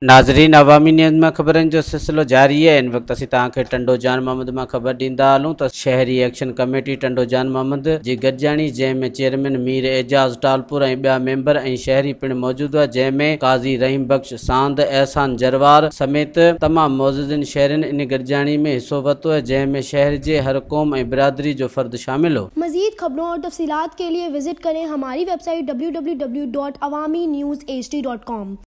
नाज़रीन, अवामी न्यूज़ में खबरन जो सिलसिलो जारी है। इन वक्त असीं तव्हांखे टिंडो जान मोहम्मद में खबर ॾींदा हलूं त शहरी एक्शन कमेटी टिंडो जान मोहम्मद जी गॾजाणी, जंहिंमें चेयरमैन मीर एजाज़ टालपुर ऐं ॿिया मेंबर ऐं शहरी पिण मौजूद हुआ, जंहिंमें काज़ी रहीम बख्श सांद, एहसान जरवार समेत तमाम मौजूदन शहरन इन गॾजाणी में हिस्सो वरितो है, जंहिंमें शहर जे हर क़ौम ऐं बिरादरी जो फर्द शामिल हो। मजीद खबरों और तफसीलात के लिए विजिट करें हमारी वेबसाइट www.awamiNewsHD.com।